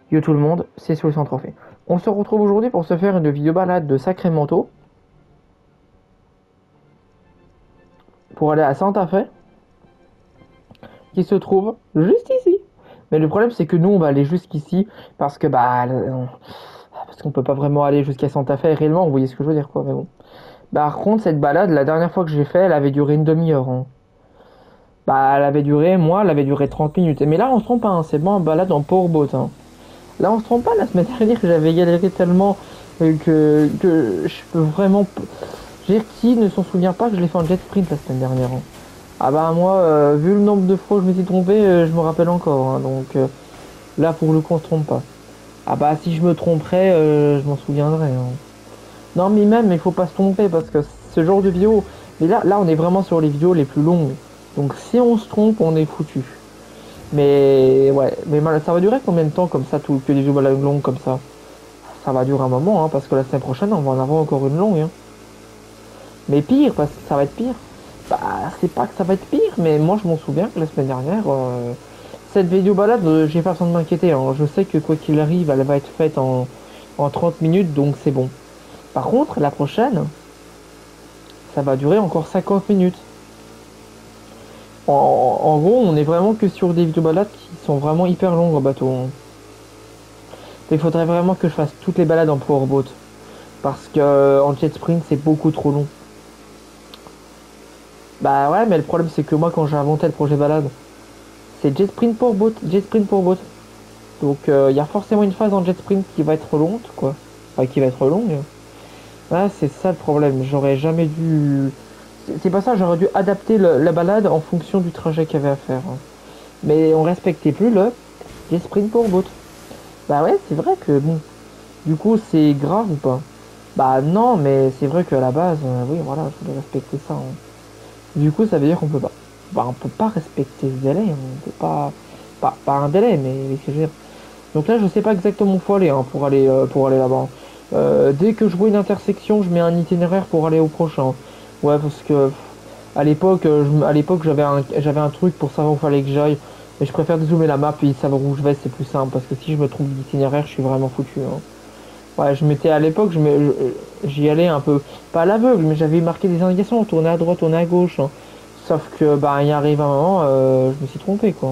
Yo tout le monde, c'est Solution Trophée. On se retrouve aujourd'hui pour se faire une vidéo balade de Sacramento pour aller à Santa Fe, qui se trouve juste ici. Mais le problème c'est que nous on va aller jusqu'ici parce que parce qu'on peut pas vraiment aller jusqu'à Santa Fe réellement, vous voyez ce que je veux dire quoi, mais bon. Par contre cette balade, la dernière fois que j'ai fait, elle avait duré une demi-heure, hein. Elle avait duré 30 minutes. Mais là on se trompe pas, hein, c'est bon, une balade en powerboat, hein. Là, on se trompe pas, la semaine dernière, j'avais galéré tellement que je peux vraiment. J'ai qui ne s'en souvient pas que je l'ai fait en jet sprint la semaine dernière, hein. Ah bah, moi, vu le nombre de fois où je me suis trompé, je me rappelle encore, hein. Donc là, pour le coup, on se trompe pas. Ah bah, si je me tromperais, je m'en souviendrai, hein. Non, mais même, il faut pas se tromper parce que ce genre de vidéo. Mais là, on est vraiment sur les vidéos les plus longues. Donc si on se trompe, on est foutu. Mais ouais, mais ça va durer combien de temps comme ça, que des vidéos longues comme ça? Ça va durer un moment, hein, parce que la semaine prochaine, on va en avoir encore une longue, hein. Mais pire, parce que ça va être pire. Bah, c'est pas que ça va être pire, mais moi je m'en souviens que la semaine dernière, cette vidéo balade, j'ai pas besoin de m'inquiéter, hein. Je sais que quoi qu'il arrive, elle va être faite en 30 minutes, donc c'est bon. Par contre, la prochaine, ça va durer encore 50 minutes. En gros, on est vraiment que sur des vidéos balades qui sont vraiment hyper longues en bateau, hein. Il faudrait vraiment que je fasse toutes les balades en powerboat. Parce que en jet sprint, c'est beaucoup trop long. Bah ouais, mais le problème, c'est que moi, quand j'ai inventé le projet balade, c'est jet sprint powerboat, jet sprint powerboat. Donc il y a forcément une phase en jet sprint qui va être longue, quoi. Enfin, qui va être longue. Ouais, c'est ça le problème. J'aurais jamais dû. C'est pas ça, j'aurais dû adapter la balade en fonction du trajet qu'il y avait à faire, hein. Mais on respectait plus le jet sprint powerboat. Bah ouais, c'est vrai que bon. Du coup, c'est grave ou pas? Bah non, mais c'est vrai qu'à la base, oui, voilà, je voulais respecter ça, hein. Du coup, ça veut dire qu'on peut pas. Bah, on peut pas respecter ce délai, hein. On peut pas. Pas un délai, mais ce que je veux dire. Donc là, je sais pas exactement où faut aller, hein, pour aller là-bas. Dès que je vois une intersection, je mets un itinéraire pour aller au prochain. Ouais, parce que à l'époque, j'avais un truc pour savoir où fallait que j'aille. Mais je préfère dézoomer la map et savoir où je vais, c'est plus simple. Parce que si je me trompe d'itinéraire, je suis vraiment foutu, hein. Ouais, je m'étais à l'époque, j'y allais un peu, pas à l'aveugle, mais j'avais marqué des indications, tourner à droite, tourner à gauche, hein. Sauf que, bah, il arrive un moment, je me suis trompé, quoi.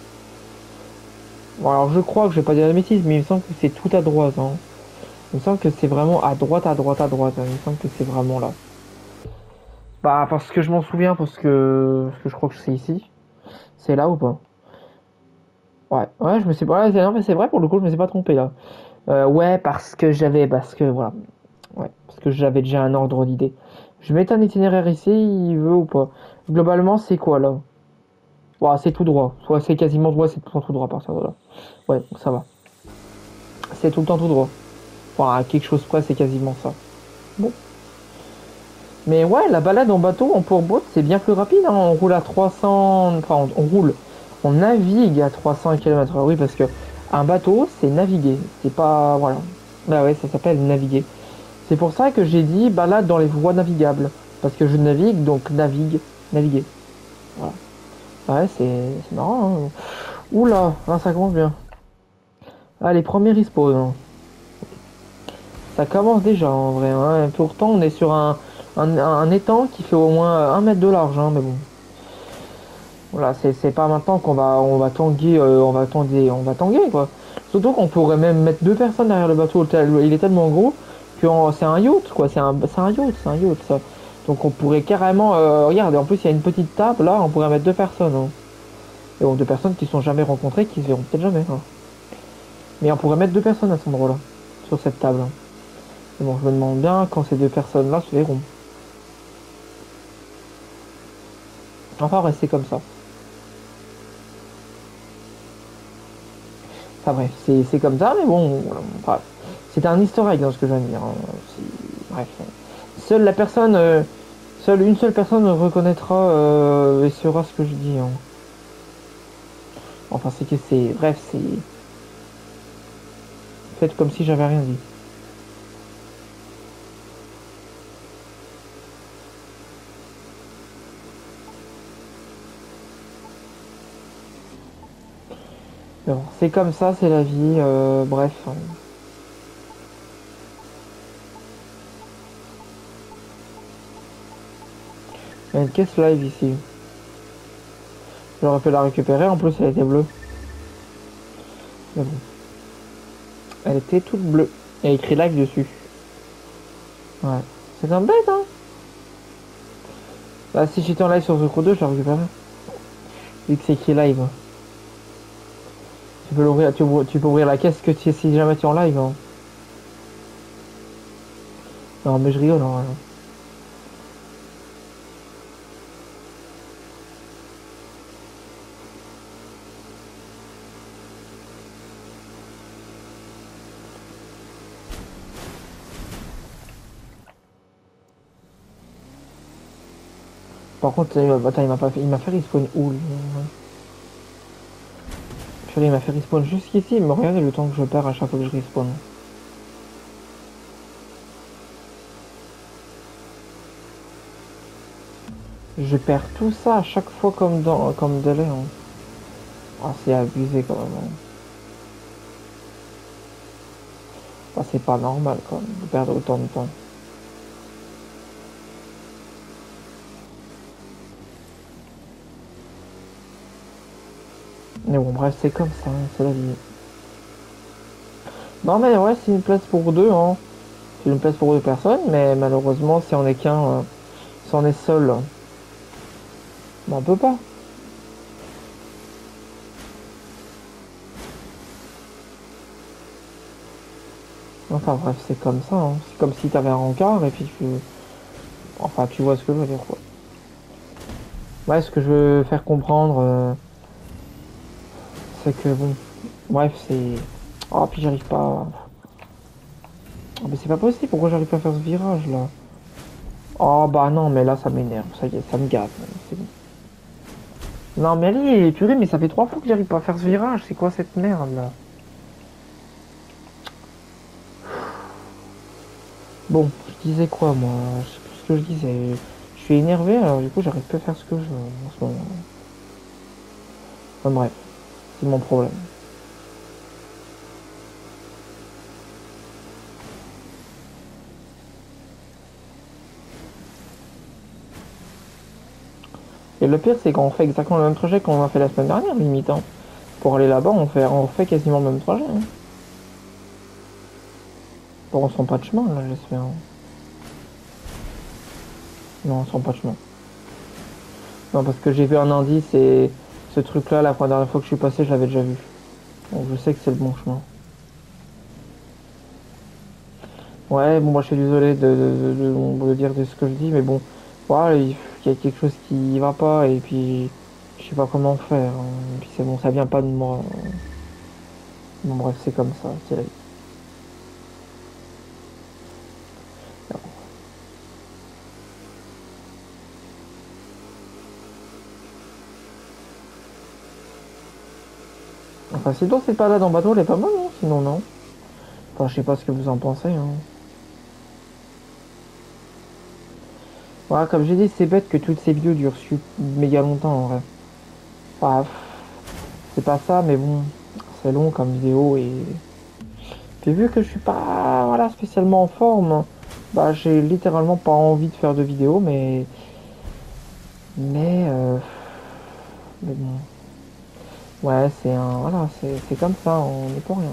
Bon, alors je crois que je vais pas dire de bêtises, mais il me semble que c'est tout à droite, hein. Il me semble que c'est vraiment à droite, à droite, à droite, hein. Il me semble que c'est vraiment là. Bah, parce que je m'en souviens, parce que je crois que c'est ici. C'est là ou pas? Ouais, ouais, je me suis pas, non, mais c'est vrai, pour le coup, je me suis pas trompé, là. Ouais, parce que, voilà. Ouais, parce que j'avais déjà un ordre d'idée. Je vais mettre un itinéraire ici, il veut ou pas. Globalement, c'est quoi là? Ouais, c'est tout droit. Soit c'est quasiment droit, c'est tout le temps tout droit par ça, voilà. Ouais, donc ça va. C'est tout le temps tout droit. Enfin, à quelque chose près, c'est quasiment ça. Bon. Mais ouais, la balade en bateau, en pourboat, c'est bien plus rapide, hein. On roule à 300. Enfin, on roule. On navigue à 300 km/h. Oui, parce que un bateau, c'est naviguer. C'est pas. Voilà. Bah ouais, ça s'appelle naviguer. C'est pour ça que j'ai dit balade dans les voies navigables. Parce que je navigue, donc naviguer. Voilà. Ouais, c'est marrant, hein. Oula, là, ça commence bien. Allez, premier respawn, hein. Ça commence déjà en vrai, hein. Pourtant, on est sur un étang qui fait au moins 1 mètre de large, hein, mais bon. Voilà, c'est pas maintenant on va tanguer, on va tanguer, quoi. Surtout qu'on pourrait même mettre 2 personnes derrière le bateau. Il est tellement gros que c'est un yacht, quoi. C'est un yacht, ça. Donc on pourrait carrément, regarde, en plus il y a une petite table là, on pourrait mettre 2 personnes, hein. Et bon, 2 personnes qui se sont jamais rencontrées, qui se verront peut-être jamais, hein. Mais on pourrait mettre 2 personnes à cet endroit-là, sur cette table, hein. Et bon, je me demande bien quand ces 2 personnes-là se verront. Enfin, rester comme ça. Enfin bref, c'est comme ça, mais bon, voilà, enfin, c'est un easter egg dans ce que je viens de dire, hein. Bref. Seule la personne, seule une seule personne reconnaîtra et saura ce que je dis, hein. Enfin, c'est que c'est. Bref, c'est. Faites comme si j'avais rien dit. Mais bon, c'est comme ça, c'est la vie. Bref. Il y a une caisse live ici. J'aurais pu la récupérer, en plus elle était bleue. Mais bon. Elle était toute bleue. Il y a écrit live dessus. Ouais. C'est un bête, hein. Bah, si j'étais en live sur The Crew 2, je la récupérais. Vu que c'est écrit live. Tu peux l'ouvrir, tu peux ouvrir la caisse que si jamais tu es en live. Hein. Non, mais je rigole, hein. Par contre, attends, il m'a pas fait, il m'a fait respawn où, lui. Purée, il m'a fait respawn jusqu'ici, mais regardez le temps que je perds à chaque fois que je respawn. Je perds tout ça à chaque fois comme délai. Hein. Ah, c'est abusé quand même. Hein. Ah, c'est pas normal quand même de perdre autant de temps. Mais bon, bref, c'est comme ça, hein, c'est la vie. Non, mais ouais, c'est une place pour deux, hein. C'est une place pour deux personnes, mais malheureusement, si on est qu'un, si on est seul, ben, on peut pas. Enfin bref, c'est comme ça, hein. C'est comme si t'avais un rencard et puis tu... Enfin, tu vois ce que je veux dire, quoi. Ouais, ce que je veux faire comprendre, c'est que bon... Bref, c'est... Oh, puis j'arrive pas... Oh, mais c'est pas possible, pourquoi j'arrive pas à faire ce virage, là? Oh, bah non, mais là, ça m'énerve, ça y est, ça me gave, même, c'est bon. Non, mais allez, purée, mais ça fait 3 fois que j'arrive pas à faire ce virage, c'est quoi cette merde, là? Bon, je disais quoi, moi? Je sais plus ce que je disais. Je suis énervé, alors du coup, j'arrive plus à faire ce que je veux en ce moment. Enfin bref, c'est mon problème. Et le pire, c'est qu'on fait exactement le même trajet qu'on a fait la semaine dernière, limite. Hein. Pour aller là-bas, on fait quasiment le même trajet. Hein. Bon, on sent pas de chemin, là, j'espère. Hein. Non, on sent pas de chemin. Non, parce que j'ai vu un indice et ce truc-là, la dernière fois que je suis passé, je l'avais déjà vu. Donc je sais que c'est le bon chemin. Ouais, bon, moi je suis désolé de dire de ce que je dis, mais bon, voilà, il y a quelque chose qui va pas et puis je sais pas comment faire. Hein. Et puis c'est bon, ça vient pas de moi. Bon, bref, c'est comme ça, c'est la vie. Enfin, sinon, cette balade en bateau, elle est pas mal, non? Sinon, non. Enfin, je sais pas ce que vous en pensez. Hein. Voilà, comme j'ai dit, c'est bête que toutes ces vidéos durent méga longtemps en vrai. Enfin, c'est pas ça, mais bon, c'est long comme vidéo et puis vu que je suis pas voilà, spécialement en forme, bah j'ai littéralement pas envie de faire de vidéos, mais, mais bon, ouais, c'est un voilà, c'est comme ça, on n'est pour rien.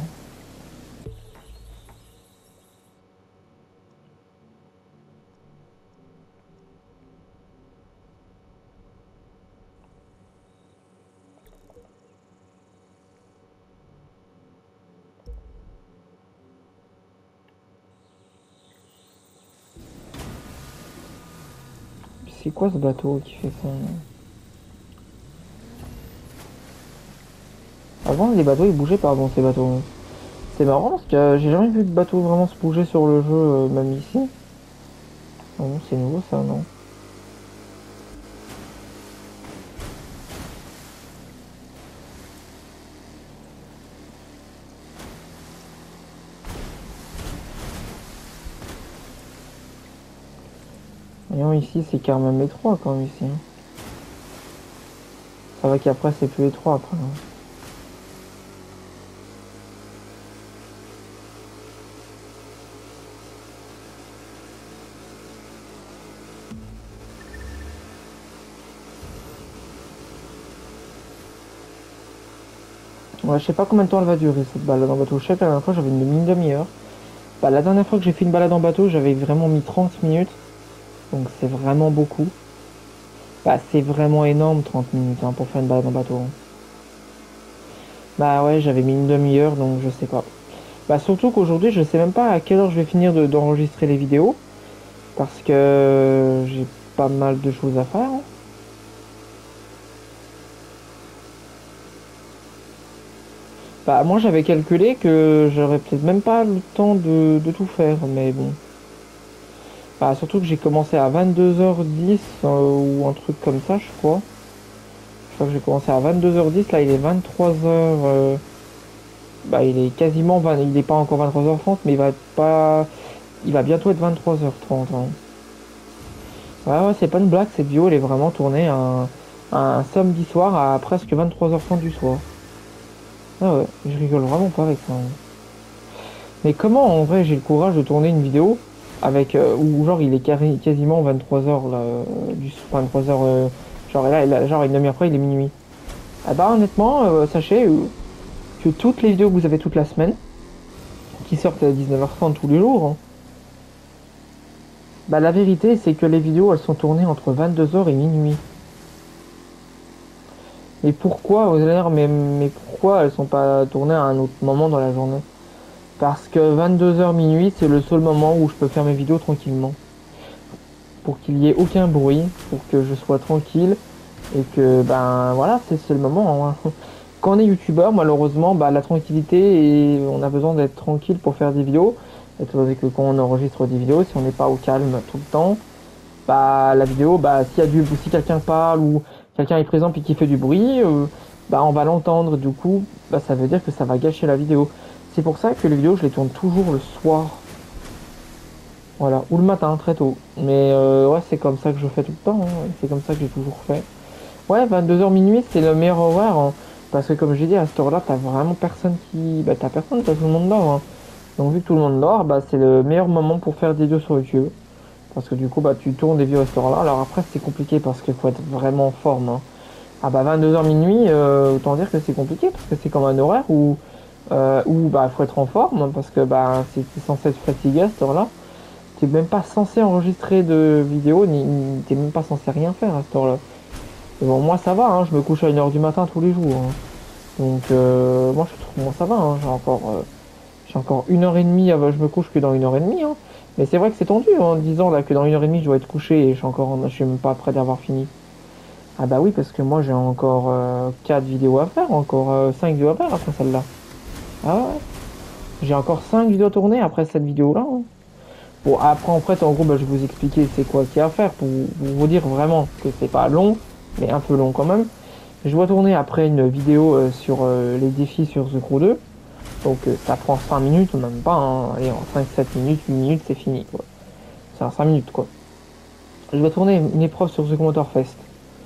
C'est quoi ce bateau qui fait ça? Avant, les bateaux ils bougeaient pas avant ces bateaux. C'est marrant parce que j'ai jamais vu de bateau vraiment se bouger sur le jeu, même ici. Ah non, c'est nouveau ça, non? Voyons ici, c'est quand même étroit quand même ici. Hein. Ça va qu'après c'est plus étroit après. Hein. Ouais, je sais pas combien de temps elle va durer cette balade en bateau. Je sais que la dernière fois j'avais mis une demi-heure. Bah, la dernière fois que j'ai fait une balade en bateau, j'avais vraiment mis 30 minutes. Donc c'est vraiment beaucoup. Bah, c'est vraiment énorme 30 minutes hein, pour faire une balade en bateau, hein. Bah ouais, j'avais mis une demi-heure, donc je sais pas. Bah surtout qu'aujourd'hui, je sais même pas à quelle heure je vais finir d'enregistrer les vidéos. Parce que j'ai pas mal de choses à faire, hein. Bah moi j'avais calculé que j'aurais peut-être même pas le temps de tout faire, mais bon. Bah surtout que j'ai commencé à 22h10 ou un truc comme ça, je crois. Je crois que j'ai commencé à 22h10, là il est 23h. Bah il est quasiment 20, il est pas encore 23h30, mais il va être pas. Il va bientôt être 23h30, hein. Ouais, ouais, c'est pas une blague, cette vidéo elle est vraiment tournée un samedi soir à presque 23h30 du soir. Ah ouais, je rigole vraiment pas avec ça, hein. Mais comment en vrai j'ai le courage de tourner une vidéo avec où genre il est quasiment 23h là, 23h genre là, genre une demi-heure après il est minuit. Ah bah honnêtement, sachez que toutes les vidéos que vous avez toute la semaine, qui sortent à 19h30 tous les jours, hein, bah la vérité c'est que les vidéos elles sont tournées entre 22h et minuit. Et pourquoi, vous allez dire, mais pourquoi elles sont pas tournées à un autre moment dans la journée? Parce que 22h minuit c'est le seul moment où je peux faire mes vidéos tranquillement. Pour qu'il y ait aucun bruit, pour que je sois tranquille et que ben voilà, c'est le moment, hein. Quand on est youtubeur, malheureusement, bah, la tranquillité et on a besoin d'être tranquille pour faire des vidéos. Étant donné que quand on enregistre des vidéos, si on n'est pas au calme tout le temps, bah la vidéo, bah si quelqu'un parle ou quelqu'un est présent et qui fait du bruit, bah on va l'entendre. Du coup, bah ça veut dire que ça va gâcher la vidéo. C'est pour ça que les vidéos, je les tourne toujours le soir. Voilà, ou le matin, très tôt. Mais ouais, c'est comme ça que je fais tout le temps, hein. C'est comme ça que j'ai toujours fait. Ouais, 22h minuit, c'est le meilleur horaire, hein. Parce que comme j'ai dit, à cette heure-là, t'as vraiment personne qui. Bah, t'as personne, t'as tout le monde dort, hein. Donc, vu que tout le monde dort, bah, c'est le meilleur moment pour faire des vidéos sur YouTube. Parce que du coup, bah, tu tournes des vidéos à cette heure-là. Alors après, c'est compliqué parce qu'il faut être vraiment en forme, hein. Ah, bah, 22h minuit, autant dire que c'est compliqué parce que c'est comme un horaire où bah, faut être en forme, hein, parce que bah, c'est censé être fatigué à cette heure-là. T'es même pas censé enregistrer de vidéo, t'es même pas censé rien faire à cette heure-là. Et bon, moi ça va, hein, je me couche à 1h du matin tous les jours, hein. Donc moi je trouve moi ça va, hein, j'ai encore 1h30 avant je me couche que dans 1h30, hein. Mais c'est vrai que c'est tendu hein, en disant là que dans 1h30 je dois être couché et je suis même pas prêt d'avoir fini. Ah bah oui parce que moi j'ai encore 4 vidéos à faire, encore 5 vidéos à faire après celle-là. Ah ouais, ouais. J'ai encore 5 vidéos à tourner après cette vidéo-là, hein. Bon, après, en fait, en gros, bah, je vais vous expliquer c'est quoi qu'il y a à faire pour vous dire vraiment que c'est pas long, mais un peu long quand même. Je dois tourner après une vidéo sur les défis sur The Crew 2. Donc, ça prend 5 minutes, même pas, hein. Allez, en 5-7 minutes, 8 minutes, c'est fini, quoi. C'est en 5 minutes, quoi. Je dois tourner une épreuve sur The Motorfest.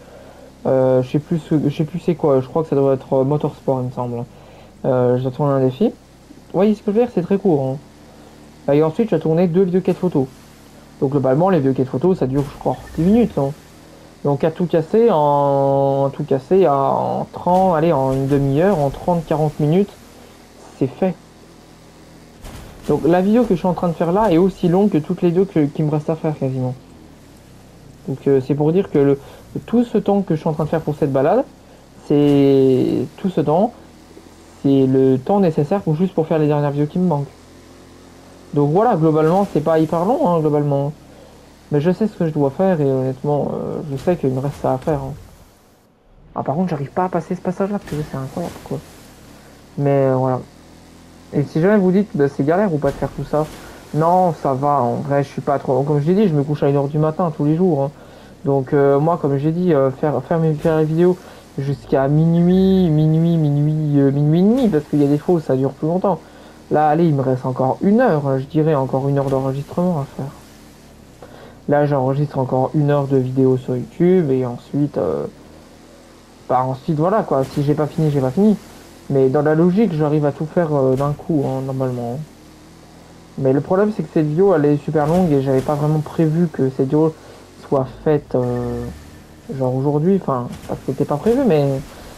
Je sais plus c'est quoi, je crois que ça doit être Motorsport, il me semble. Je dois tourner un défi. Vous voyez ce que je veux dire, c'est très court, hein. Et ensuite, je dois tourner deux vidéos 4 photos. Donc globalement, les vidéos 4 photos, ça dure, je crois, 10 minutes, hein. Donc à tout casser en 30, allez, en une demi-heure, en 30-40 minutes, c'est fait. Donc la vidéo que je suis en train de faire là est aussi longue que toutes les vidéos qui me restent à faire quasiment. Donc c'est pour dire que tout ce temps que je suis en train de faire pour cette balade, c'est tout ce temps, c'est le temps nécessaire juste pour faire les dernières vidéos qui me manquent. Donc voilà, globalement, c'est pas hyper long, hein, globalement. Mais je sais ce que je dois faire et honnêtement, je sais qu'il me reste ça à faire, hein. Ah, par contre, j'arrive pas à passer ce passage-là parce que c'est incroyable, quoi. Mais voilà. Et si jamais vous dites, bah, c'est galère ou pas de faire tout ça, non, ça va. En vrai, je suis pas trop. Comme je l'ai dit, je me couche à 1h du matin tous les jours, hein. Donc, moi, comme j'ai dit, faire les vidéos jusqu'à minuit et demi, parce qu'il y a des fois où ça dure plus longtemps. Là, allez, il me reste encore 1 heure, je dirais, encore 1 heure d'enregistrement à faire. Là, j'enregistre encore 1 heure de vidéo sur YouTube et ensuite, bah ensuite voilà quoi. Si j'ai pas fini, j'ai pas fini. Mais dans la logique, j'arrive à tout faire d'un coup, hein, normalement. Mais le problème, c'est que cette vidéo, elle est super longue et j'avais pas vraiment prévu que cette vidéo soit faite genre aujourd'hui. Enfin, pas que c'était pas prévu, mais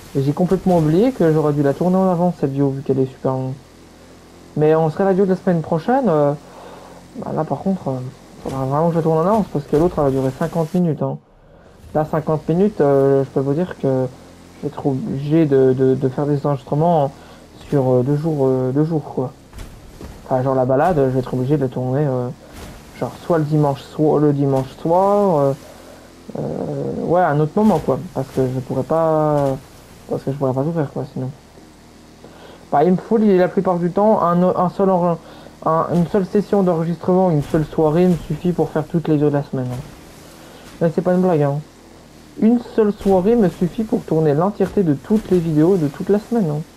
Et j'ai complètement oublié que j'aurais dû la tourner en avance cette vidéo vu qu'elle est super longue. Mais on serait la vidéo de la semaine prochaine. Bah là par contre, faudra vraiment que je la tourne en avance parce que l'autre elle va durer 50 minutes. Hein. Là 50 minutes, je peux vous dire que je vais être obligé de faire des enregistrements sur 2 jours quoi. Enfin genre la balade, je vais être obligé de la tourner genre soit le dimanche soir, ouais à un autre moment quoi. Parce que je pourrais pas tout faire quoi sinon. Bah, il me faut la plupart du temps une seule session d'enregistrement, une seule soirée me suffit pour faire toutes les vidéos de la semaine. Hein. Mais c'est pas une blague. Hein. Une seule soirée me suffit pour tourner l'entièreté de toutes les vidéos de toute la semaine. Hein.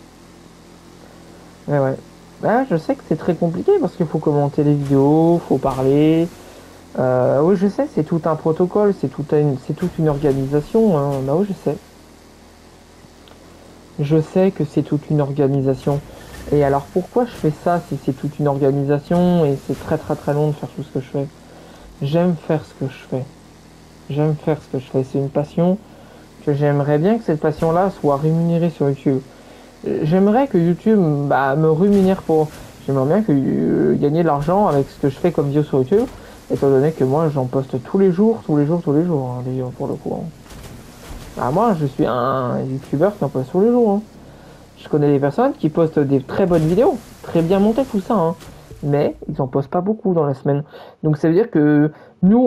Mais ouais. Bah, je sais que c'est très compliqué parce qu'il faut commenter les vidéos, faut parler. Oui, je sais, c'est tout un protocole, c'est toute une organisation. Hein. Bah oui, je sais. Je sais que c'est toute une organisation. Et alors pourquoi je fais ça si c'est toute une organisation et c'est très très très long de faire tout ce que je fais? J'aime faire ce que je fais. J'aime faire ce que je fais. C'est une passion que j'aimerais bien que cette passion-là soit rémunérée sur YouTube. J'aimerais que YouTube bah, me rémunère pour... J'aimerais bien gagner de l'argent avec ce que je fais comme vidéo sur YouTube, étant donné que moi j'en poste tous les jours, hein, des vidéos pour le coup. Hein. Bah, moi je suis un YouTuber qui en poste tous les jours. Hein. Je connais des personnes qui postent des très bonnes vidéos, très bien montées tout ça, hein, mais ils en postent pas beaucoup dans la semaine. Donc ça veut dire que nous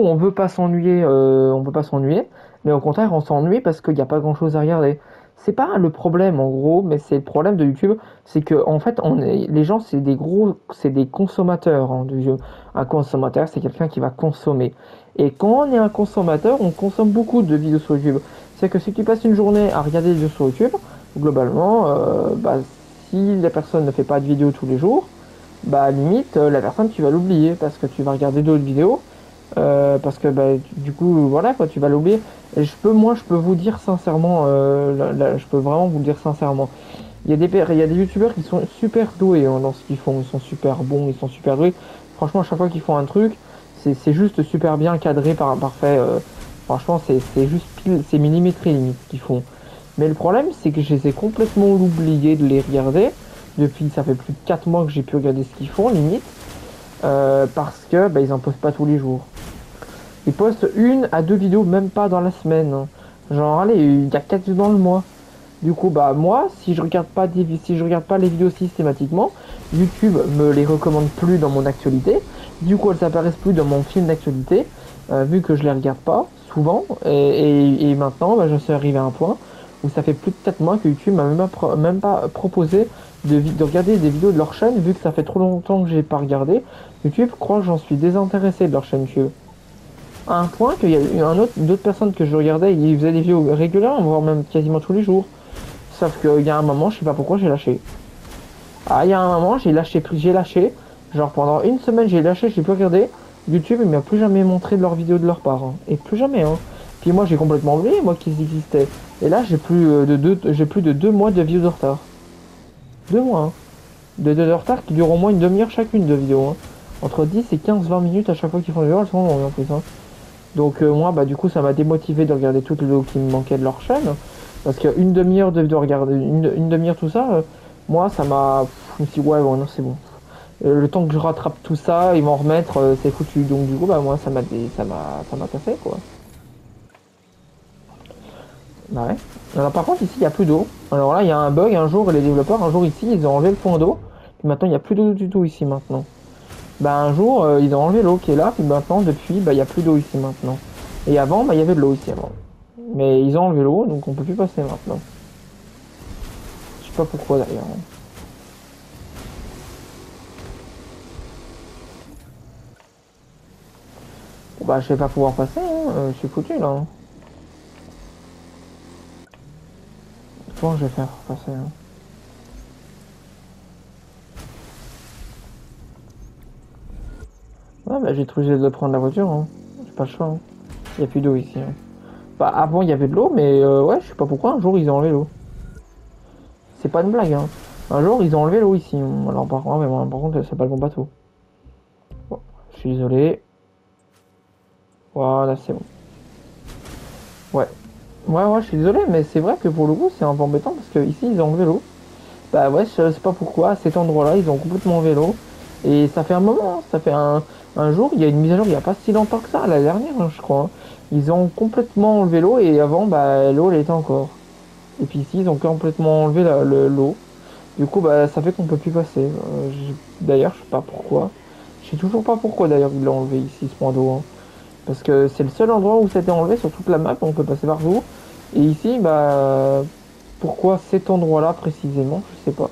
on veut pas s'ennuyer, mais au contraire on s'ennuie parce qu'il n'y a pas grand chose à regarder. C'est pas le problème en gros, mais c'est le problème de YouTube, c'est que en fait les gens c'est des consommateurs hein, de vidéos. Un consommateur c'est quelqu'un qui va consommer. Et quand on est un consommateur, on consomme beaucoup de vidéos sur YouTube. C'est que si tu passes une journée à regarder des vidéos sur YouTube, globalement, bah, si la personne ne fait pas de vidéo tous les jours, bah limite la personne tu vas l'oublier parce que tu vas regarder d'autres vidéos parce que bah, du coup voilà quoi tu vas l'oublier. Et je peux vous dire sincèrement, je peux vraiment vous le dire sincèrement. Il y a des youtubeurs qui sont super doués hein, dans ce qu'ils font, ils sont super bons, ils sont super doués. Franchement à chaque fois qu'ils font un truc, c'est juste super bien cadré par un parfait. Franchement c'est juste pile, c'est millimétré limite ce qu'ils font. Mais le problème, c'est que je les ai complètement oubliés de les regarder. Depuis, ça fait plus de 4 mois que j'ai pu regarder ce qu'ils font, limite. Parce que bah, ils en postent pas tous les jours. Ils postent 1 à 2 vidéos, même pas dans la semaine. Hein. Genre, allez, il y a 4 vidéos dans le mois. Du coup, bah moi, si je regarde pas les vidéos systématiquement, YouTube me les recommande plus dans mon actualité. Du coup, elles apparaissent plus dans mon film d'actualité, vu que je les regarde pas souvent. Et maintenant, bah, je suis arrivé à un point où ça fait plus de 4 mois que YouTube m'a même pas proposé de regarder des vidéos de leur chaîne, vu que ça fait trop longtemps que j'ai pas regardé. YouTube croit que j'en suis désintéressé de leur chaîne YouTube. À un point qu'il y a eu d'autres personnes que je regardais, ils faisaient des vidéos régulièrement, voire même quasiment tous les jours. Sauf qu'il y a un moment, je sais pas pourquoi j'ai lâché. Ah, il y a un moment, j'ai lâché. Genre pendant une semaine, j'ai lâché, j'ai plus regardé. YouTube, il m'a plus jamais montré de leurs vidéos de leurs parts. Hein. Et plus jamais, hein. Puis moi, j'ai complètement oublié, moi, qu'ils existaient. Et là, j'ai plus de 2 mois de vidéos de retard. 2 mois, hein. De retard qui durent au moins une demi-heure chacune de vidéos. Hein. Entre 10 et 15-20 minutes à chaque fois qu'ils font des vidéos, elles sont longues en plus. Hein. Donc moi, bah du coup, ça m'a démotivé de regarder toutes les vidéos qui me manquaient de leur chaîne. Parce qu'une demi-heure de regarder, une demi-heure tout ça, moi, ça m'a... Je me suis dit, ouais, bon, non, c'est bon. Le temps que je rattrape tout ça, ils vont remettre, c'est foutu. Donc du coup, bah moi, ça m'a cassé, quoi. Bah ouais. Alors par contre, ici, il n'y a plus d'eau. Alors là, il y a un bug, un jour, les développeurs, un jour ici, ils ont enlevé le point d'eau. Puis maintenant, il n'y a plus d'eau du tout ici, maintenant. Bah un jour, ils ont enlevé l'eau qui est là, puis maintenant, depuis, bah il n'y a plus d'eau ici, maintenant. Et avant, bah il y avait de l'eau ici, avant. Mais ils ont enlevé l'eau, donc on peut plus passer maintenant. Je sais pas pourquoi d'ailleurs. Bon, bah je vais pas pouvoir passer, hein. Je suis foutu là. Hein. Comment je vais faire pour passer hein. Ouais, bah j'ai trouvé de prendre la voiture. Hein. J'ai pas le choix. Hein. Il y a plus d'eau ici. Hein. Bah avant il y avait de l'eau, mais ouais, je sais pas pourquoi un jour ils ont enlevé l'eau. C'est pas une blague. Hein. Un jour ils ont enlevé l'eau ici. Hein. Alors par contre c'est pas le bon bateau. Bon, je suis désolé. Voilà, c'est bon. Ouais. Ouais, je suis désolé, mais c'est vrai que pour le coup, c'est un peu embêtant parce que ici, ils ont enlevé l'eau. Bah ouais, je sais pas pourquoi, à cet endroit-là, ils ont complètement enlevé l'eau. Et ça fait un moment, hein, ça fait un jour, il y a une mise à jour il n'y a pas si longtemps que ça, la dernière, hein, je crois, hein. Ils ont complètement enlevé l'eau et avant, bah l'eau, elle était encore. Et puis ici, ils ont complètement enlevé l'eau. Du coup, bah ça fait qu'on peut plus passer. D'ailleurs, je sais pas pourquoi. Je sais toujours pas pourquoi d'ailleurs ils l'ont enlevé ici, ce point d'eau, hein. Parce que c'est le seul endroit où ça a été enlevé sur toute la map, on peut passer partout. Et ici, bah pourquoi cet endroit-là précisément, je sais pas.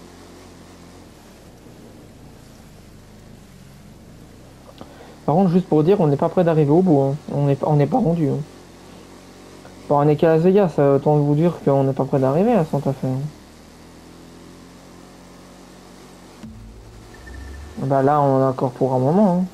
Par contre, juste pour dire, on n'est pas près d'arriver au bout, hein. On n'est pas rendu, hein. Bon, on est qu'à Las Vegas, autant vous dire qu'on n'est pas près d'arriver à Santa Fe, hein. Bah là, on en a encore pour un moment, hein.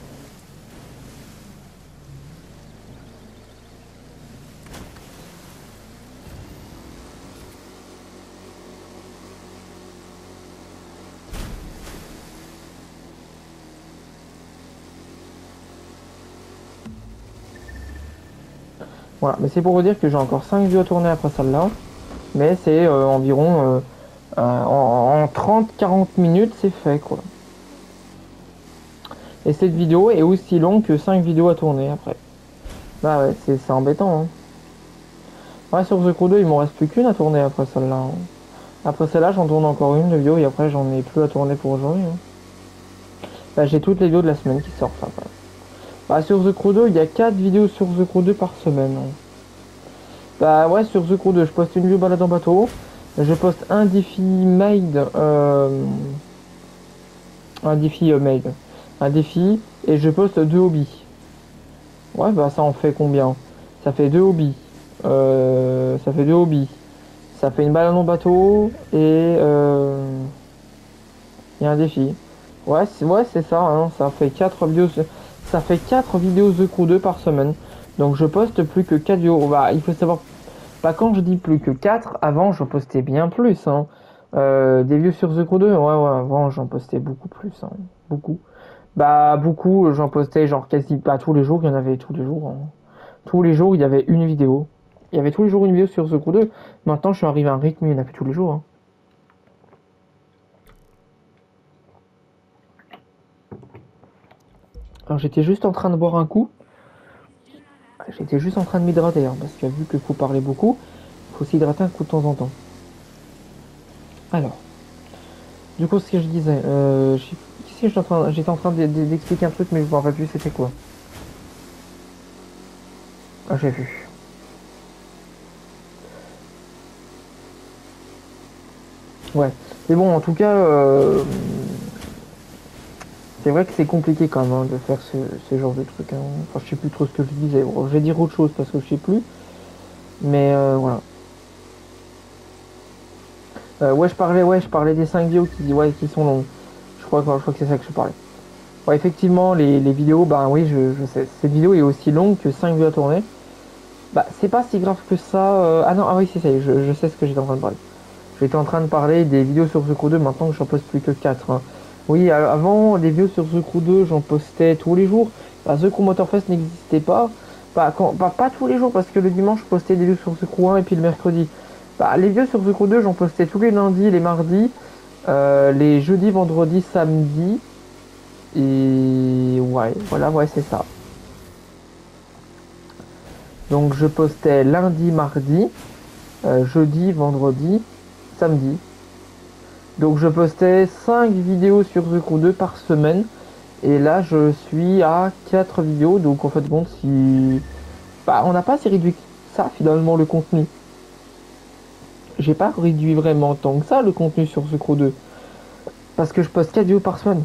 Voilà, mais c'est pour vous dire que j'ai encore 5 vues à tourner après celle-là. Mais c'est environ en 30-40 minutes, c'est fait, quoi. Et cette vidéo est aussi longue que 5 vidéos à tourner après. Bah ouais, c'est embêtant, hein. Ouais, sur The Crew 2, il m'en reste plus qu'une à tourner après celle-là, hein. Après celle-là, j'en tourne encore une de vidéo et après, j'en ai plus à tourner pour aujourd'hui, hein. Bah, j'ai toutes les vidéos de la semaine qui sortent après. Bah, sur The Crew 2, il y a 4 vidéos sur The Crew 2 par semaine, hein. Bah ouais, sur The Crew 2, je poste une vidéo balade en bateau. Je poste un défi made. Un défi made. Un défi. Et je poste 2 hobbies. Ouais, bah ça en fait combien? Ça fait 2 hobbies. Ça fait 2 hobbies. Ça fait une balade en bateau et un défi. Ouais, c'est ça, hein. Ça fait 4 vidéos. Ça fait 4 vidéos The Crew 2 par semaine. Donc je poste plus que 4 vidéos. Bah, il faut savoir. Bah, quand je dis plus que 4, avant je postais bien plus, hein. Des vidéos sur The Crew 2, ouais, avant j'en postais beaucoup plus, hein. Beaucoup. Bah, beaucoup, j'en postais genre quasi pas tous les jours, il y en avait tous les jours, hein. Tous les jours, il y avait une vidéo. Il y avait tous les jours une vidéo sur The Crew 2. Maintenant, je suis arrivé à un rythme, il y en a plus tous les jours, hein. Alors, j'étais juste en train de boire un coup. J'étais juste en train de m'hydrater, hein, parce que vu qu'il faut parler beaucoup, il faut s'hydrater un coup de temps en temps. Alors, du coup, ce que je disais, j'étais en train d'expliquer un truc, mais je me rappelle plus c'était quoi. Ah, j'ai vu. Ouais. Mais bon, en tout cas, c'est vrai que c'est compliqué quand même, hein, de faire ce genre de truc, hein. Enfin, je sais plus trop ce que je disais. Bon, je vais dire autre chose parce que je sais plus. Mais voilà. Ouais, je parlais des 5 vidéos qui sont longues. Je crois que c'est ça que je parlais. Ouais, effectivement, les vidéos, bah oui, je sais. Cette vidéo est aussi longue que 5 vidéos à tourner. Bah, c'est pas si grave que ça. Ah non, ah oui, c'est ça, je sais ce que j'étais en train de parler. J'étais en train de parler des vidéos sur The Crew 2, maintenant que j'en poste plus que 4, hein. Oui, avant, les vidéos sur The Crew 2, j'en postais tous les jours. Bah, The Crew Motorfest n'existait pas. Pas tous les jours, parce que le dimanche, je postais des vidéos sur The Crew 1 et puis le mercredi. Bah, les vidéos sur The Crew 2, j'en postais tous les lundis, les mardis, les jeudis, vendredis, samedis. Et ouais, voilà, ouais, c'est ça. Donc je postais lundi, mardi, jeudi, vendredi, samedi. Donc je postais 5 vidéos sur The Crew 2 par semaine. Et là je suis à 4 vidéos. Donc en fait compte si. Bah on n'a pas si réduit que ça finalement le contenu. J'ai pas réduit vraiment tant que ça le contenu sur The Crew 2. Parce que je poste 4 vidéos par semaine.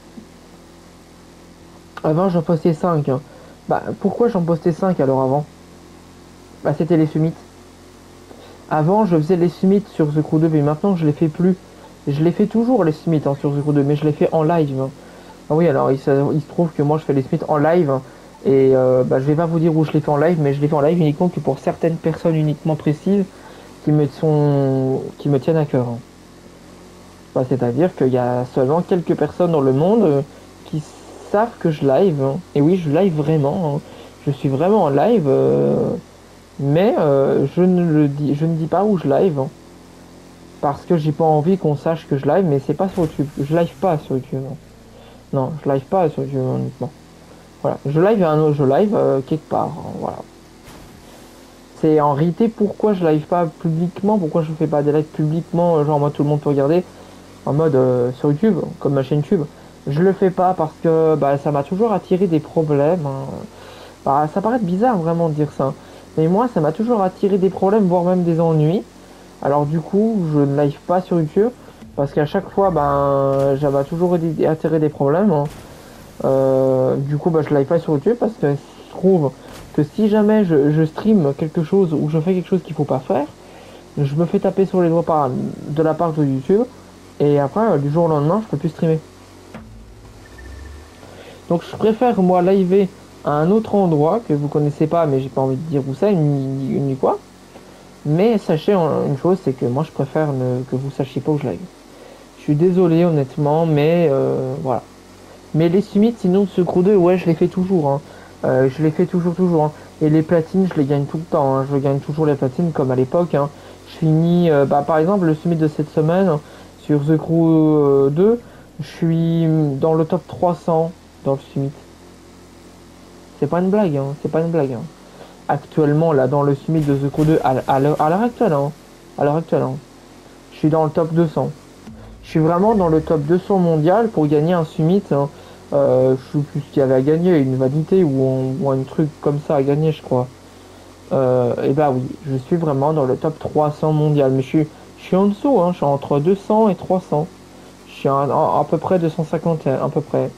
Avant j'en postais 5, hein. Bah pourquoi j'en postais 5 alors avant? Bah c'était les summits. Avant je faisais les summits sur The Crew 2 mais maintenant je les fais plus. Je les fais toujours les summits, hein, sur The Crew 2 mais je les fais en live, hein. Ah oui, alors il se trouve que moi je fais les Smiths en live et bah, je vais pas vous dire où je les fais en live, mais je les fais en live uniquement que pour certaines personnes uniquement précises qui me tiennent à cœur, hein. Bah, c'est-à-dire qu'il y a seulement quelques personnes dans le monde qui savent que je live, hein. Et oui, je live vraiment, hein. Je suis vraiment en live. Mais je ne dis pas où je live, hein, parce que j'ai pas envie qu'on sache que je live, mais c'est pas sur YouTube. Je live pas sur YouTube. Non, non, je live pas sur YouTube honnêtement. Voilà, je live quelque part, hein, voilà. C'est en réalité pourquoi je live pas publiquement, pourquoi je fais pas des lives publiquement, genre moi tout le monde peut regarder en mode sur YouTube, comme ma chaîne YouTube. Je le fais pas parce que bah, ça m'a toujours attiré des problèmes, hein. Bah, ça paraît bizarre vraiment de dire ça. Mais moi, ça m'a toujours attiré des problèmes, voire même des ennuis. Alors du coup, je ne live pas sur YouTube. Parce qu'à chaque fois, ben, j'avais toujours attiré des problèmes, hein. Du coup, bah, je live pas sur YouTube parce que je trouve que si jamais je stream quelque chose ou je fais quelque chose qu'il faut pas faire, je me fais taper sur les doigts de la part de YouTube. Et après, du jour au lendemain, je peux plus streamer. Donc je préfère moi liver à un autre endroit que vous connaissez pas, mais j'ai pas envie de dire où c'est, ni quoi. Mais sachez une chose, c'est que moi je préfère que vous sachiez pas où je live. Je suis désolé honnêtement, mais voilà. Mais les summits, sinon ce crew 2, ouais, je les fais toujours, hein. Je les fais toujours, hein. Et les platines, je les gagne tout le temps, hein. Je gagne toujours les platines comme à l'époque, hein. Je finis, bah, par exemple, le summit de cette semaine sur The Crew 2, je suis dans le top 300 dans le summit. C'est pas une blague, hein. C'est pas une blague, hein. Actuellement, là, dans le summit de The Crew 2, à l'heure actuelle, hein. À l'heure actuelle, hein. Je suis dans le top 200. Je suis vraiment dans le top 200 mondial pour gagner un summit, hein. Je sais plus ce qu'il y avait à gagner, une vanité ou un truc comme ça à gagner, je crois. Et bah oui, je suis vraiment dans le top 300 mondial, mais je suis en dessous, hein, je suis entre 200 et 300. Je suis à peu près 250, à peu près.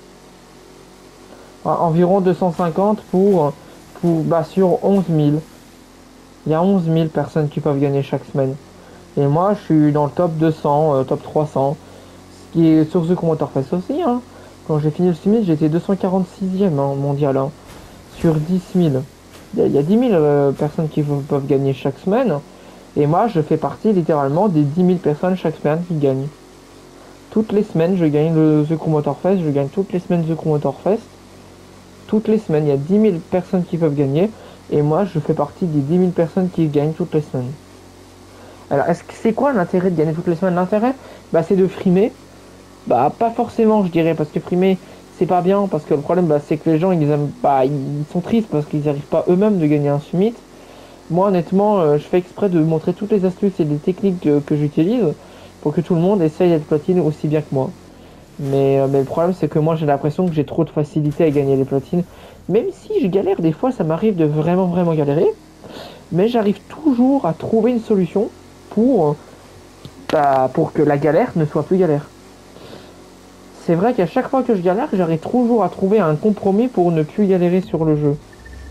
Environ 250 bah, sur 11 000. Il y a 11 000 personnes qui peuvent gagner chaque semaine. Et moi, je suis dans le top 200, top 300. Ce qui est sur The Commentator Fest aussi, hein. Quand j'ai fini le summit, j'étais 246e hein, mondial, hein, sur 10 000. Il y a 10 000 personnes qui peuvent gagner chaque semaine. Et moi, je fais partie littéralement des 10 000 personnes chaque semaine qui gagnent. Toutes les semaines, je gagne le The Crew Motor Fest. Je gagne toutes les semaines The Crew Motor Fest. Toutes les semaines, il y a 10 000 personnes qui peuvent gagner. Et moi, je fais partie des 10 000 personnes qui gagnent toutes les semaines. Alors, c'est quoi l'intérêt de gagner toutes les semaines? L'intérêt, bah, c'est de frimer. Bah, pas forcément, je dirais, parce que frimer, c'est pas bien. Parce que le problème, bah, c'est que les gens, ils aiment pas, ils sont tristes parce qu'ils n'arrivent pas eux-mêmes de gagner un summit. Moi, honnêtement, je fais exprès de montrer toutes les astuces et les techniques que j'utilise pour que tout le monde essaye d'être platine aussi bien que moi. Mais le problème, c'est que moi, j'ai l'impression que j'ai trop de facilité à gagner les platines. Même si je galère, des fois, ça m'arrive de vraiment galérer. Mais j'arrive toujours à trouver une solution pour, pour que la galère ne soit plus galère. C'est vrai qu'à chaque fois que je galère, j'arrive toujours à trouver un compromis pour ne plus galérer sur le jeu.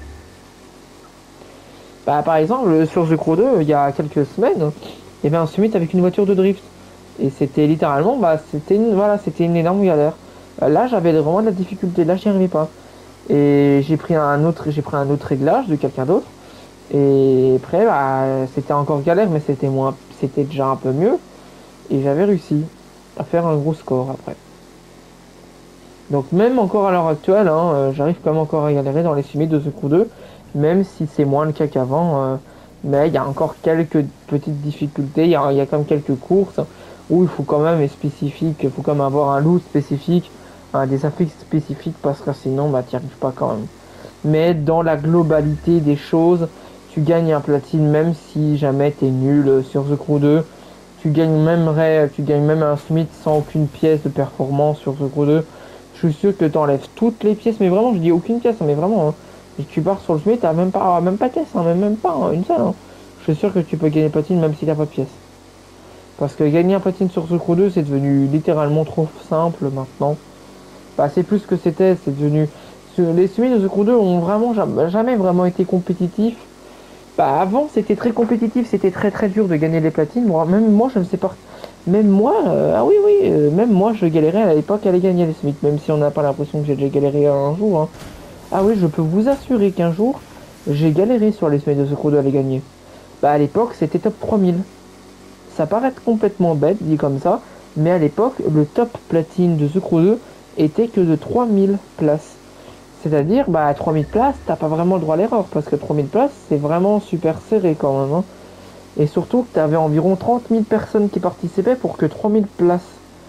Bah, par exemple, sur The Crew 2, il y a quelques semaines, il y avait un summit avec une voiture de drift. Et c'était littéralement, bah, c'était une énorme galère. Là, j'avais vraiment de la difficulté, là, j'y arrivais pas. Et j'ai pris un autre réglage de quelqu'un d'autre. Et après, bah, c'était encore galère, mais c'était déjà un peu mieux. Et j'avais réussi à faire un gros score après. Donc même encore à l'heure actuelle, hein, j'arrive quand même encore à galérer dans les summits de The Crew 2, même si c'est moins le cas qu'avant. Mais il y a encore quelques petites difficultés, il y a quand même quelques courses où il faut quand même être spécifique, il faut quand même avoir un loot spécifique, des affixes spécifiques parce que sinon bah t'y arrives pas quand même. Mais dans la globalité des choses, tu gagnes un platine même si jamais t'es nul sur The Crew 2. Tu gagnes même un summit sans aucune pièce de performance sur The Crew 2. Je suis sûr que t'enlèves toutes les pièces, mais vraiment, je dis aucune pièce, hein, mais vraiment, hein. Et tu pars sur le summit, t'as même pas de pièce, hein, même pas hein, une seule, hein. Je suis sûr que tu peux gagner platine même si t'as pas de pièce. Parce que gagner un platine sur The Crew 2, c'est devenu littéralement trop simple maintenant. Bah, c'est plus que c'est devenu. Les summits de The Crew 2 ont vraiment jamais vraiment été compétitifs. Bah, avant, c'était très compétitif, c'était très dur de gagner les platines. Même moi, je ne sais pas. Même moi, même moi, je galérais à l'époque à aller gagner les Smiths, même si on n'a pas l'impression que j'ai déjà galéré un jour, hein. Ah oui, je peux vous assurer qu'un jour, j'ai galéré sur les Smiths de secours 2 à les gagner. Bah, à l'époque, c'était top 3000. Ça paraît complètement bête, dit comme ça, mais à l'époque, le top platine de secours 2 était que de 3000 places. C'est-à-dire, bah, à 3000 places, t'as pas vraiment le droit à l'erreur, parce que 3000 places, c'est vraiment super serré quand même, hein. Et surtout que t'avais environ 30 000 personnes qui participaient pour que 3000 places.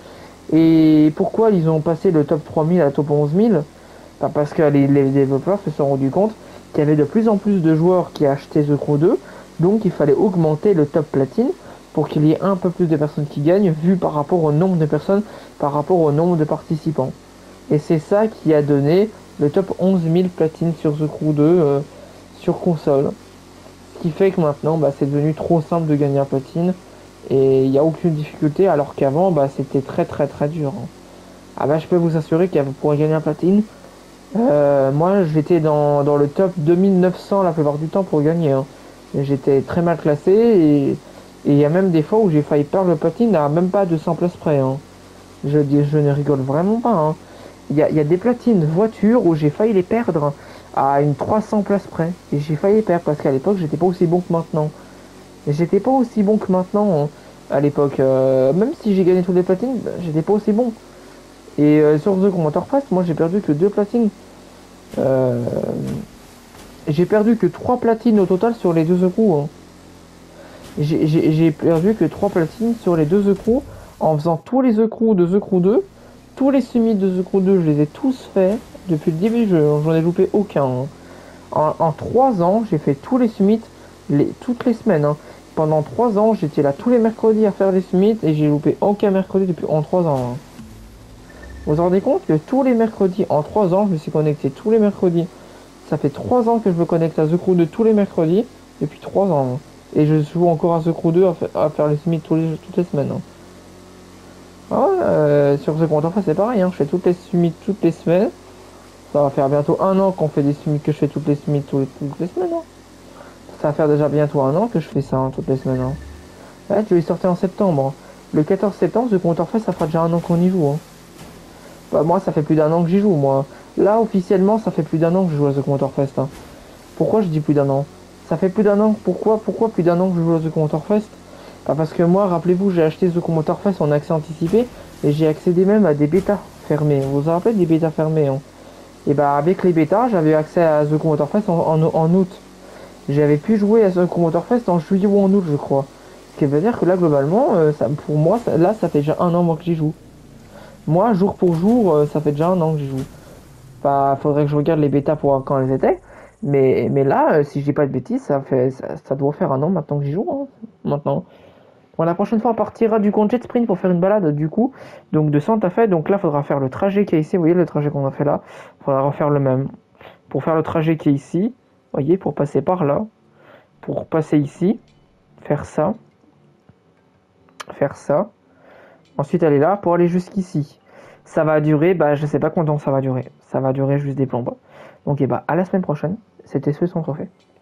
Et pourquoi ils ont passé le top 3000 à top 11 000? Bah, parce que les développeurs se sont rendus compte qu'il y avait de plus en plus de joueurs qui achetaient The Crew 2, donc il fallait augmenter le top platine pour qu'il y ait un peu plus de personnes qui gagnent, vu par rapport au nombre de personnes, par rapport au nombre de participants. Et c'est ça qui a donné le top 11 000 platines sur The Crew 2 sur console. Ce qui fait que maintenant, bah, c'est devenu trop simple de gagner un platine. Et il n'y a aucune difficulté, alors qu'avant, bah, c'était très très très dur, hein. Ah bah, je peux vous assurer qu'il pour gagner un platine, moi j'étais dans le top 2900 la plupart du temps pour gagner, hein. J'étais très mal classé et il y a même des fois où j'ai failli perdre le platine à même pas 200 places près, hein. Je ne rigole vraiment pas, hein. Il y a des platines voitures où j'ai failli les perdre à une 300 places près. Et j'ai failli les perdre parce qu'à l'époque, j'étais pas aussi bon que maintenant. Et j'étais pas aussi bon que maintenant, hein, à l'époque. Même si j'ai gagné toutes les platines, bah, j'étais pas aussi bon. Et sur The Commander Fest, moi j'ai perdu que 2 platines. Euh, j'ai perdu que 3 platines au total sur les 2 secours, hein. J'ai perdu que 3 platines sur les 2 écrous en faisant tous les écrous de The Crew 2. Tous les summits de The Crew 2, je les ai tous faits depuis le début du jeu, hein. J'en ai loupé aucun, hein. En 3 ans, j'ai fait tous les summits toutes les semaines, hein. Pendant 3 ans, j'étais là tous les mercredis à faire les summits et j'ai loupé aucun mercredi depuis en 3 ans, hein. Vous vous rendez compte que tous les mercredis, en 3 ans, je me suis connecté tous les mercredis. Ça fait 3 ans que je me connecte à The Crew 2 tous les mercredis, depuis 3 ans, hein. Et je joue encore à The Crew 2 à faire les summits toutes les semaines, hein. Ah ouais, sur The Crew c'est pareil, hein. Je fais toutes les summits toutes les semaines. Ça va faire bientôt un an qu'on fait des summits, que je fais toutes les summits toutes les semaines, hein. Ça va faire déjà bientôt un an que je fais ça, hein, toutes les semaines, hein. Ouais, je vais sortir en septembre, hein. Le 14 septembre, The Counterfeit, ça fera déjà un an qu'on y joue, hein. Bah, moi, ça fait plus d'un an que j'y joue, moi. Là, officiellement, ça fait plus d'un an que je joue à The Counterfest, hein. Pourquoi je dis plus d'un an? Ça fait plus d'un an. Pourquoi plus d'un an que je joue à The Counterfest? Bah, parce que moi, rappelez-vous, j'ai acheté The Counterfest en accès anticipé et j'ai accédé même à des bêtas fermées. Vous vous rappelez des bêtas fermées, hein? Et bah, avec les bêtas, j'avais accès à The Counterfest en août. J'avais pu jouer à The Counterfest en juillet ou en août, je crois. Ce qui veut dire que là, globalement, pour moi, là, ça fait déjà un an moi, que j'y joue. Moi, jour pour jour, ça fait déjà un an que j'y joue. Bah, faudrait que je regarde les bêtas pour voir quand elles étaient. Mais là, si je dis pas de bêtises, ça doit faire un an maintenant que j'y joue, hein. Maintenant. Bon, la prochaine fois, on partira du compte Jet Sprint pour faire une balade, du coup. Donc, de Santa Fe. Donc là, faudra faire le trajet qui est ici. Vous voyez le trajet qu'on a fait là? Faudra refaire le même. Pour faire le trajet qui est ici. Vous voyez, pour passer par là. Pour passer ici. Faire ça. Faire ça. Ensuite, aller là pour aller jusqu'ici. Ça va durer, bah, je sais pas combien de temps ça va durer. Ça va durer juste des plombes. Donc, et bah, à la semaine prochaine. C'était ce son trophée.